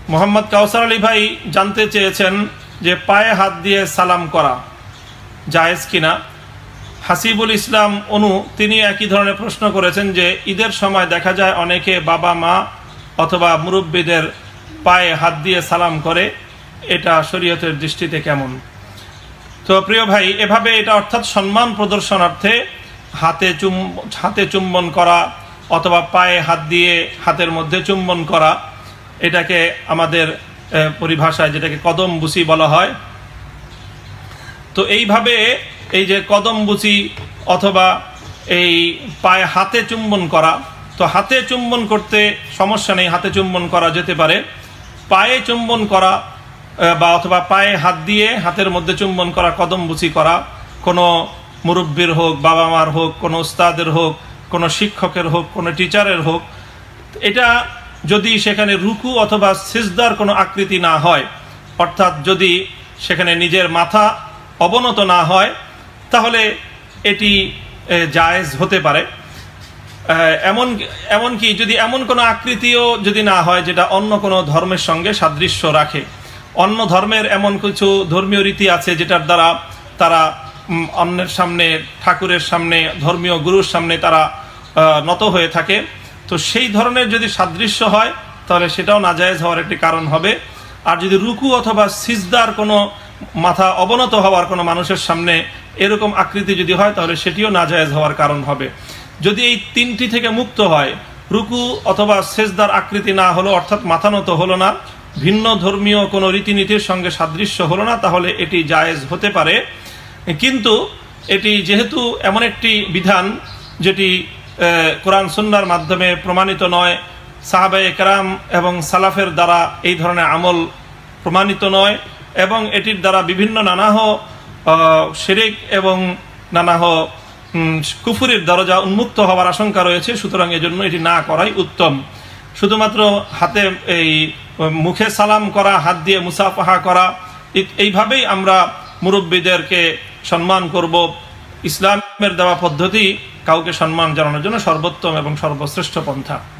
মোহাম্মদ কাউসার আলী ভাই জানতে চেয়েছেন যে পায়ে হাত দিয়ে সালাম করা জায়েজ কিনা। হাসিবুল ইসলাম অনু তিনি একই ধরনের প্রশ্ন করেছেন যে ঈদের সময় দেখা যায় অনেকে বাবা মা অথবা মুরব্বীদের পায়ে হাত দিয়ে সালাম করে, এটা শরীয়তের দৃষ্টিতে কেমন? তো প্রিয় ভাই, এভাবে এটা অর্থাৎ সম্মান প্রদর্শনার্থে হাতে চুম্বন করা অথবা পায়ে হাত দিয়ে হাতের মধ্যে চুম্বন করা, এটাকে আমাদের পরিভাষায় যেটাকে কদম বুসি বলা হয়। তো এইভাবে এই যে কদম বুসি অথবা এই পায়ে হাতে চুম্বন করা, তো হাতে চুম্বন করতে সমস্যা নেই, হাতে চুম্বন করা যেতে পারে। পায়ে চুম্বন করা বা অথবা পায়ে হাত দিয়ে হাতের মধ্যে চুম্বন করা, কদম বুসি করা, কোনো মুরব্বীর হোক, বাবা মার হোক, কোনো উস্তাদের হোক, কোনো শিক্ষকের হোক, কোনো টিচারের হোক, এটা যদি সেখানে রুকু অথবা সিজদার কোনো আকৃতি না হয়, অর্থাৎ যদি সেখানে নিজের মাথা অবনত না হয়, তাহলে এটি জায়েজ হতে পারে। এমনকি যদি এমন কোনো আকৃতিও যদি না হয় যেটা অন্য কোনো ধর্মের সঙ্গে সাদৃশ্য রাখে, অন্য ধর্মের এমন কিছু ধর্মীয় রীতি আছে যেটার দ্বারা তারা অন্যের সামনে, ঠাকুরের সামনে, ধর্মীয় গুরুর সামনে তারা নত হয়ে থাকে, তো সেই ধরনের যদি সাদৃশ্য হয় তাহলে সেটাও নাজায়েজ হওয়ার একটি কারণ হবে। আর যদি রুকু অথবা সিজদার কোনো মাথা অবনত হওয়ার কোনো মানুষের সামনে এরকম আকৃতি যদি হয় তাহলে সেটিও নাজায়েজ হওয়ার কারণ হবে। যদি এই তিনটি থেকে মুক্ত হয়, রুকু অথবা সিজদার আকৃতি না হলো, অর্থাৎ মাথা নত হলো না, ভিন্ন ধর্মীয় কোনো রীতিনীতির সঙ্গে সাদৃশ্য হলো না, তাহলে এটি জায়েজ হতে পারে। কিন্তু এটি যেহেতু এমন একটি বিধান যেটি কোরআন সুন্নাহর মাধ্যমে প্রমাণিত নয়, সাহাবায়ে কেরাম এবং সালাফের দ্বারা এই ধরনের আমল প্রমাণিত নয়, এবং এটির দ্বারা বিভিন্ন নানাহ শিরক এবং নানাহ কুফুরির দরজা উন্মুক্ত হওয়ার আশঙ্কা রয়েছে, সুতরাং এজন্য এটি না করাই উত্তম। শুধুমাত্র হাতে এই মুখে সালাম করা, হাত দিয়ে মুসাফাহা করা, এইভাবেই আমরা মুরব্বীদেরকে সম্মান করব। ইসলামের দেওয়া পদ্ধতি কাউকে সম্মান জানানোর জন্য সর্বোত্তম এবং সর্বশ্রেষ্ঠ পন্থা।